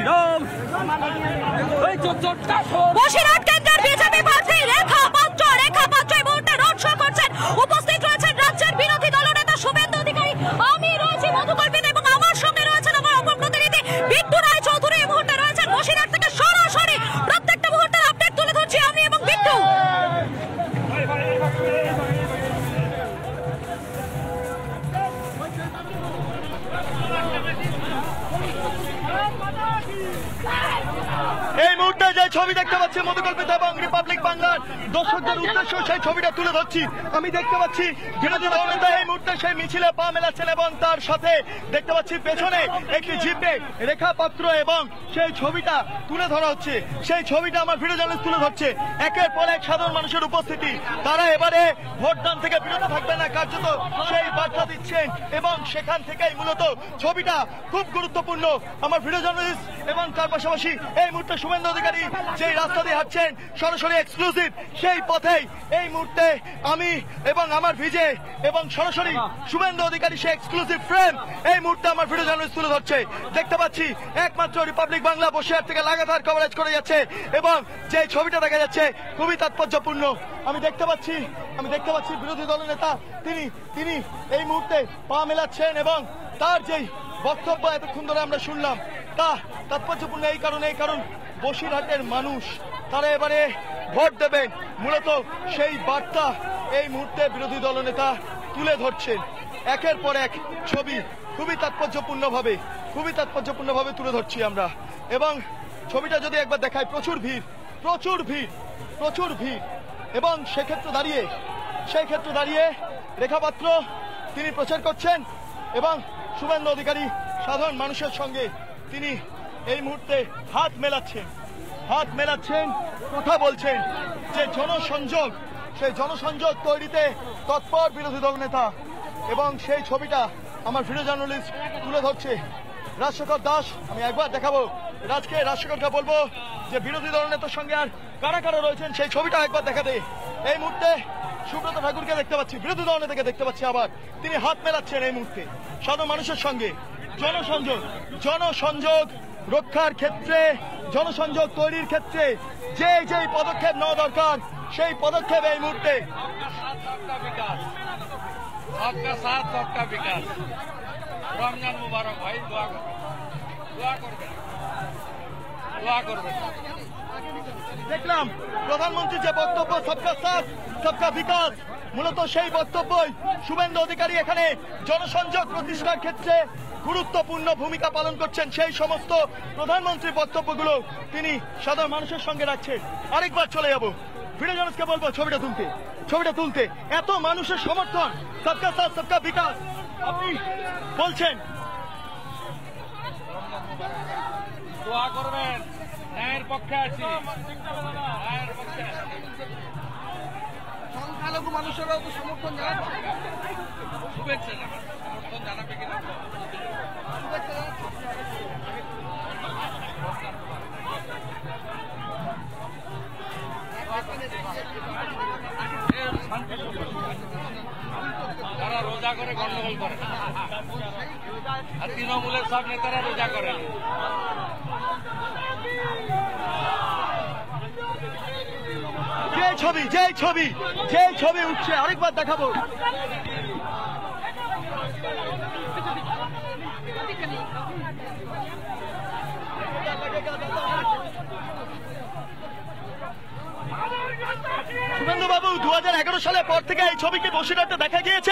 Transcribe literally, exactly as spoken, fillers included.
বসিরহাট কেন্দ্রের বিজেপি প্রার্থী রেখা পাত্র রেখা পাত্র এই মুহূর্তে রোড শো করছেন। উপস্থিত রয়েছেন রাজ্যের বিরোধী দলনেতা শুভেন্দু অধিকারী, আমি রয়েছি মধুকর বিন এবং আমার সঙ্গে রয়েছেন আমার অপর প্রতিনিধি বিট্টু রায় চৌধুরী। এই মুহূর্তে রয়েছেন বসিরহাট থেকে সরাসরি প্রত্যেকটা মুহূর্তের আপডেট তুলে ধরছি আমি এবং বিট্টু। এই মুহূর্তে যে ছবি দেখতে পাচ্ছি মধুকল্পিত এবং রিপাবলিক বাংলার দর্শকদের উদ্দেশ্য সেই ছবিটা তুলে ধরছি। আমি দেখতে পাচ্ছি বিরোধী দলনেতা এই মুহূর্তে সেই মিছিলে পা মেলাচ্ছেন এবং তার সাথে দেখতে পাচ্ছি পেছনে একটি জিপে রেখা পাত্র এবং সেই ছবিটা তুলে ধরা হচ্ছে। সেই ছবিটা আমার ভিডিও জার্নালিস্ট তুলে ধরছে। একের পর এক সাধারণ মানুষের উপস্থিতি, তারা এবারে ভোটদান থেকে বিরত থাকবে না কার্যত সেই বার্তা দিচ্ছেন এবং সেখান থেকেই মূলত ছবিটা খুব গুরুত্বপূর্ণ। আমার ভিডিও জার্নালিস্ট এবং তার পাশাপাশি এই মুহূর্তে শুভেন্দু অধিকারী যেই রাস্তা দিয়ে হাঁটছেন সরাসরি এক্সক্লুসিভ সেই পথেই এই মুহূর্তে আমি এবং আমার ভিজে এবং সরাসরি শুভেন্দু অধিকারী সেই এক্সক্লুসিভ ফ্রেম এই মুহূর্তে আমার ভিডিও জার্নালিস্ট তুলে ধরছে। দেখতে পাচ্ছি একমাত্র রিপাবলিক বাংলা বসিরহাট থেকে লাগাতার কভারেজ করে যাচ্ছে এবং যে ছবিটা দেখা যাচ্ছে খুবই তাৎপর্যপূর্ণ। আমি দেখতে পাচ্ছি আমি দেখতে পাচ্ছি বিরোধী দলনেতা তিনি তিনি এই মুহূর্তে পা মেলাচ্ছেন এবং তার যেই বক্তব্য এতক্ষণ ধরে আমরা শুনলাম তা তাৎপর্যপূর্ণ এই কারণে এই কারণ বসিরহাটের মানুষ তারা এবারে ভোট দেবেন, মূলত সেই বার্তা এই মুহূর্তে বিরোধী দলনেতা তুলে ধরছেন। একের পর এক ছবি খুবই তাৎপর্যপূর্ণ ভাবে খুবই তাৎপর্যপূর্ণ ভাবে তুলে ধরছি আমরা এবং ছবিটা যদি একবার দেখায় প্রচুর ভিড় প্রচুর ভিড় প্রচুর ভিড় এবং সেক্ষেত্রে দাঁড়িয়ে সেই ক্ষেত্রে দাঁড়িয়ে রেখা পাত্র তিনি প্রচার করছেন এবং শুভেন্দু অধিকারী সাধারণ মানুষের সঙ্গে তিনি এই মুহূর্তে হাত মেলাচ্ছেন হাত মেলাচ্ছেন কথা বলছেন। যে জনসংযোগ সেই জনসংযোগ তৈরিতে তৎপর বিরোধী দলনেতা এবং সেই ছবিটা আমার ভিডিও জার্নালিস্ট তুলে ধরছে। রাজশেখর দাস, আমি একবার দেখাবো রাজকে রাজশেখরকে বলবো যে বিরোধী দলনেতার সঙ্গে আর কারা কারা রয়েছেন সেই ছবিটা একবার দেখাতে। এই মুহূর্তে সুব্রত ঠাকুরকে দেখতে পাচ্ছি, বিরোধী দলনেতাকে দেখতে পাচ্ছি, আবার তিনি হাত মেলাচ্ছেন এই মুহূর্তে সাধারণ মানুষের সঙ্গে। জনসংযোগ জনসংযোগ রক্ষার ক্ষেত্রে জনসংযোগ তৈরির ক্ষেত্রে যে যেই পদক্ষেপ নেওয়া দরকার সেই পদক্ষেপ এই মুহূর্তে রমজান মুবারক ভাই, দোয়া করবেন দোয়া করবেন দোয়া করবেন। দেখলাম প্রধানমন্ত্রীর যে বক্তব্য সবকা সাথ সবকা বিকাশ, মূলত সেই বক্তব্যই শুভেন্দু অধিকারী এখানে জনসংযোগ প্রতিষ্ঠার ক্ষেত্রে গুরুত্বপূর্ণ ভূমিকা পালন করছেন। সেই সমস্ত প্রধানমন্ত্রীর বক্তব্যগুলো তিনি সাধারণ মানুষের সঙ্গে রাখছেন। আরেকবার চলে যাব ভিডিও জার্নালিস্টকে বলবো ছবিটা তুলতে ছবিটা তুলতে এত মানুষের সমর্থন, সবকা সাথ সবকা বিকাশ আপনি বলছেন, দোয়া করবেন, ন্যায়ের পক্ষে আছি, ন্যায়ের পক্ষে সংখ্যালঘু মানুষেরাও তো সমর্থন জানাবে, শুভেচ্ছা জানাবে, সমর্থন জানাবে কিনা শুভেচ্ছা তারা রোজা করে গন্ডগোল করে আর তৃণমূলের সব নেতারা রোজা করে। যে ছবি যে ছবি যে ছবি উঠছে আরেকবার দেখাবো। শুভেন্দু বাবু, দু হাজার এগারো সালের পর থেকে এই ছবিকে বসিরহাটে দেখা গিয়েছে।